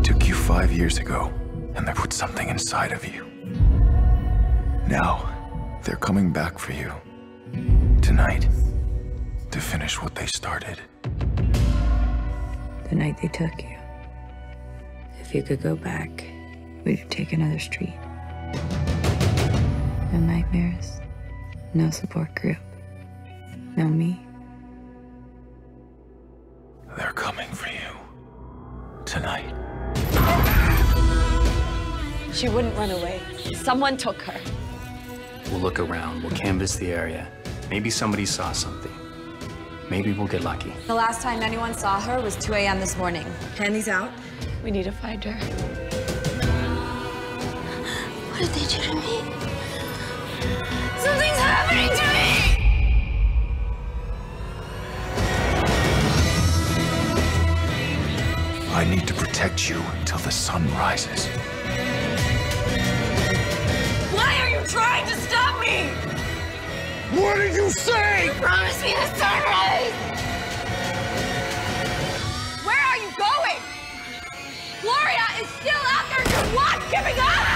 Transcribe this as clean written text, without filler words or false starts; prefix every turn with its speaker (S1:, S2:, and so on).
S1: took you 5 years ago, and they put something inside of you. Now, they're coming back for you. Tonight. To finish what they started.
S2: The night they took you. If you could go back, would you take another street? No nightmares, no support group, no me.
S1: They're coming for you. Tonight.
S3: She wouldn't run away. Someone took her.
S4: We'll look around, we'll canvass the area. Maybe somebody saw something. Maybe we'll get lucky.
S5: The last time anyone saw her was 2 a.m. this morning. Hand these out.
S3: We need to find her.
S6: What did they do to me? Something's happening to me!
S1: I need to protect you until the sun rises.
S6: Why are you trying to stop me?
S1: What did you say?
S6: You promised me the sunrise!
S5: Where are you going? Gloria is still out there. You're not giving up!